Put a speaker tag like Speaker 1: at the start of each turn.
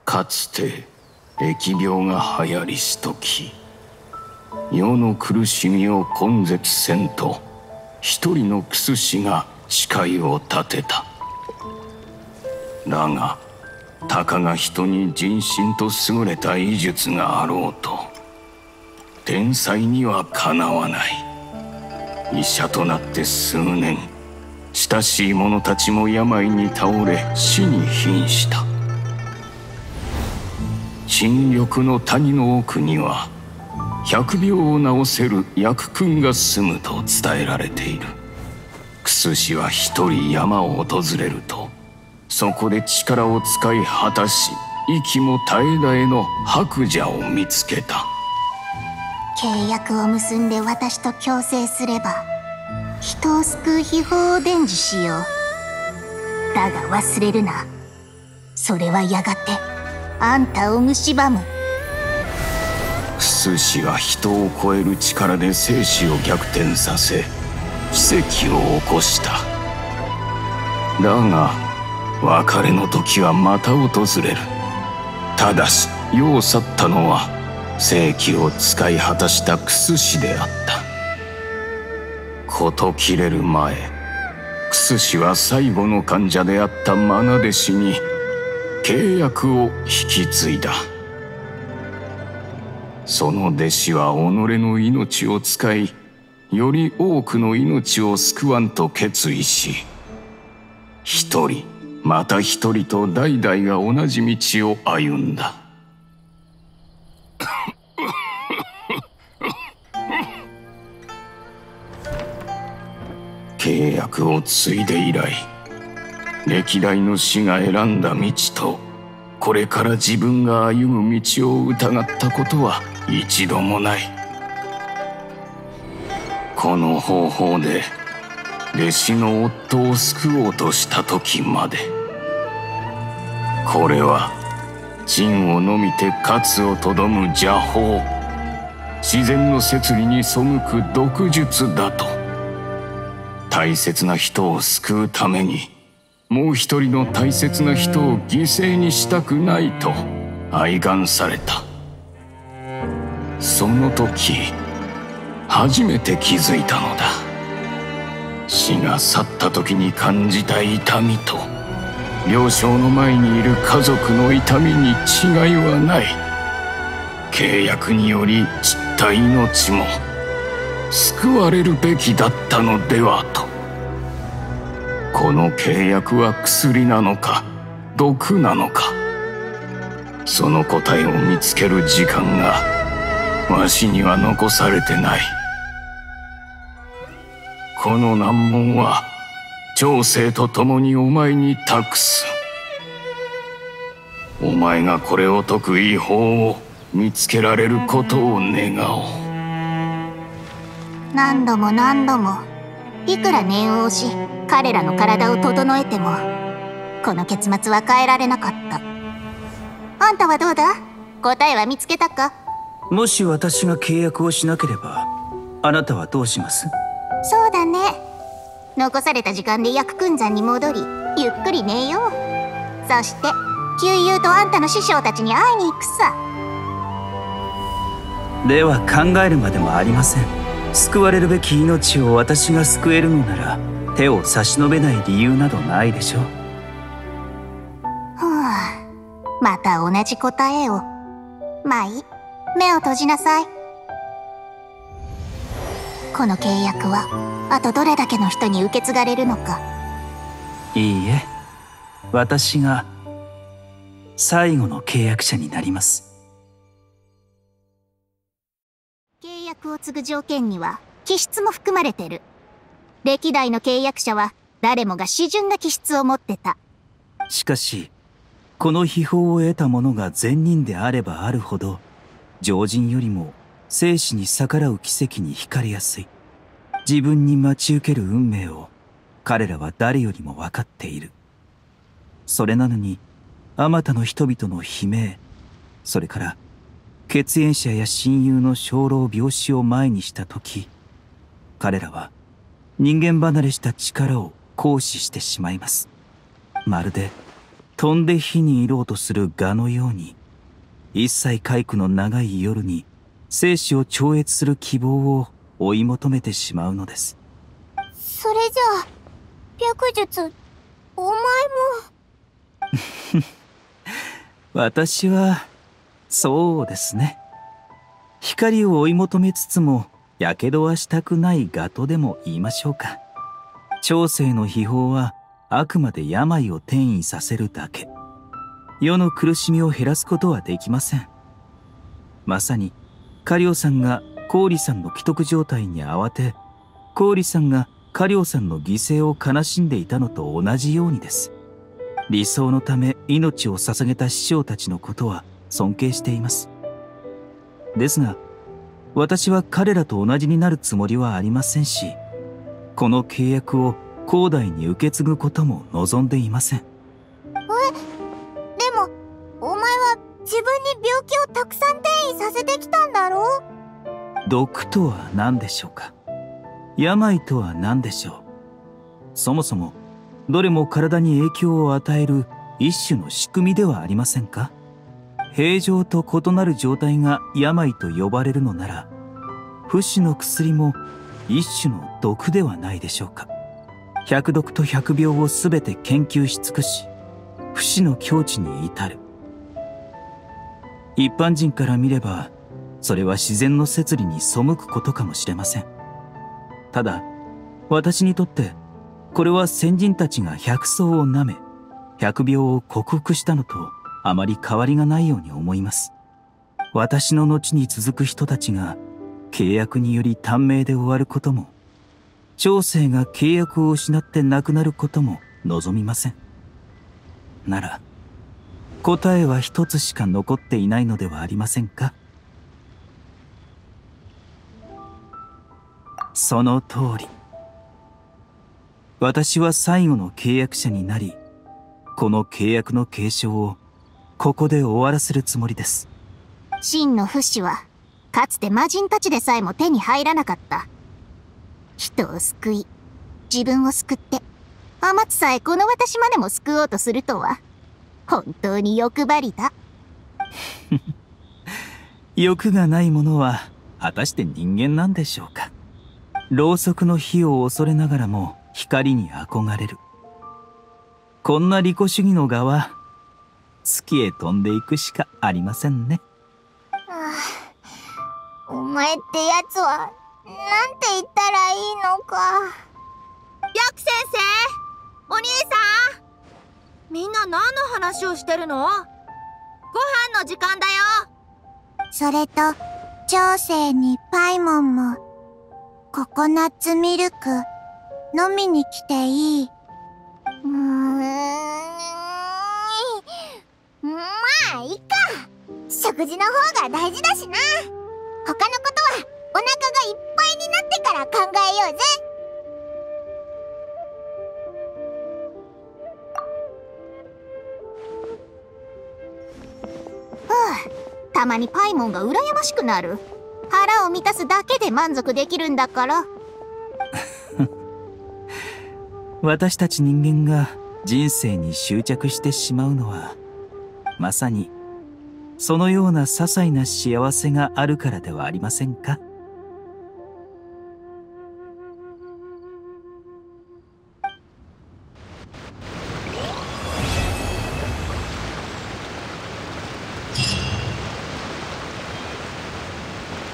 Speaker 1: かつて疫病が流行りしとき、世の苦しみを根絶せんと一人の薬師が誓いを立てた。だがたかが人に人心と優れた医術があろうと天才にはかなわない。医者となって数年、親しい者たちも病に倒れ死に瀕した。陳緑の谷の奥には100病を治せる薬君が住むと伝えられている。薬師は一人山を訪れると、そこで力を使い果たし息も絶え絶えの白蛇を見つけた。
Speaker 2: 契約を結んで私と共生すれば人を救う秘法を伝授しよう。だが忘れるな、それはやがてあんたを蝕む。
Speaker 1: 薬師は人を超える力で生死を逆転させ奇跡を起こした。だが別れの時はまた訪れる。ただし世を去ったのは正気を使い果たした薬師であった。事切れる前、薬師は最後の患者であった愛弟子に契約を引き継いだ。その弟子は己の命を使い、より多くの命を救わんと決意し、一人また一人と代々が同じ道を歩んだ。契約を継いで以来、歴代の師が選んだ道とこれから自分が歩む道を疑ったことは一度もない。この方法で弟子の夫を救おうとした時まで。これは陳を飲みて勝をとどむ邪法、自然の摂理に背く毒術だと。大切な人を救うためにもう一人の大切な人を犠牲にしたくないと哀願された。その時初めて気づいたのだ。死が去った時に感じた痛みと病床の前にいる家族の痛みに違いはない。契約により散った命も救われるべきだったのではと。この契約は薬なのか毒なのか、その答えを見つける時間がわしには残されてない。この難問は長生と共にお前に託す。お前がこれを解く医法を見つけられることを願おう。
Speaker 2: 何度も何度もいくら念を押し彼らの体を整えてもこの結末は変えられなかった。あんたはどうだ？答えは見つけたか？
Speaker 3: もし私が契約をしなければあなたはどうします？
Speaker 2: そうだね。残された時間で薬君山に戻りゆっくり寝よう。そして旧友とあんたの師匠たちに会いに行くさ。
Speaker 3: では考えるまでもありません。救われるべき命を私が救えるのなら手を差し伸べない理由などないでしょう。
Speaker 2: また同じ答えを。まあいい、目を閉じなさい。この契約はあとどれだけの人に受け継がれるのか。
Speaker 3: いいえ、私が最後の契約者になります。
Speaker 2: 契約を継ぐ条件には気質も含まれてる。歴代の契約者は誰もが至順な気質を持ってた。
Speaker 3: しかしこの秘法を得た者が善人であればあるほど常人よりも生死に逆らう奇跡に惹かれやすい。自分に待ち受ける運命を彼らは誰よりも分かっている。それなのにあまたの人々の悲鳴、それから血縁者や親友の生老病死を前にした時、彼らは人間離れした力を行使してしまいます。まるで飛んで火に入ろうとする蛾のように、一切皆苦の長い夜に生死を超越する希望を追い求めてしまうのです。
Speaker 2: それじゃあ、白術、お前も。
Speaker 3: 私は、そうですね。光を追い求めつつも、やけどはしたくない蛾とでも言いましょうか。長生の秘宝は、あくまで病を転移させるだけ。世の苦しみを減らすことはできません。まさに、カリオさんがコウリさんの危篤状態に慌て、コウリさんがカリオさんの犠牲を悲しんでいたのと同じようにです。理想のため命を捧げた師匠たちのことは尊敬しています。ですが、私は彼らと同じになるつもりはありませんし、この契約を後代に受け継ぐことも望んでいません。
Speaker 2: でも、お前は自分に病気をたくさん転移させてきたんだろう？
Speaker 3: 毒とは何でしょうか。病とは何でしょう。そもそも、どれも体に影響を与える一種の仕組みではありませんか。平常と異なる状態が病と呼ばれるのなら、不死の薬も一種の毒ではないでしょうか。百毒と百病をすべて研究し尽くし、不死の境地に至る。一般人から見れば、それは自然の摂理に背くことかもしれません。ただ、私にとって、これは先人たちが百草を舐め、百病を克服したのとあまり変わりがないように思います。私の後に続く人たちが契約により短命で終わることも、長生が契約を失って亡くなることも望みません。なら、答えは一つしか残っていないのではありませんか。その通り。私は最後の契約者になり、この契約の継承をここで終わらせるつもりです。
Speaker 2: 真の不死は、かつて魔人たちでさえも手に入らなかった。人を救い、自分を救って、天津さえこの私までも救おうとするとは、本当に欲張りだ。
Speaker 3: 欲がないものは、果たして人間なんでしょうか。ろうそくの火を恐れながらも光に憧れる。こんな利己主義の側は、月へ飛んでいくしかありませんね。
Speaker 2: お前ってやつは、なんて言ったらいいのか。
Speaker 4: 白先生、お兄さん、みんな何の話をしてるの？ご飯の時間だよ。
Speaker 2: それと、長生にパイモンも、ココナッツミルク、飲みに来ていい？まあ、いいか。食事の方が大事だしな。他のことは、お腹がいっぱいになってから考えようぜ。たまにパイモンが羨ましくなる。腹を満たすだけで満足できるんだから。
Speaker 3: 私たち人間が人生に執着してしまうのは、まさにそのような些細な幸せがあるからではありませんか。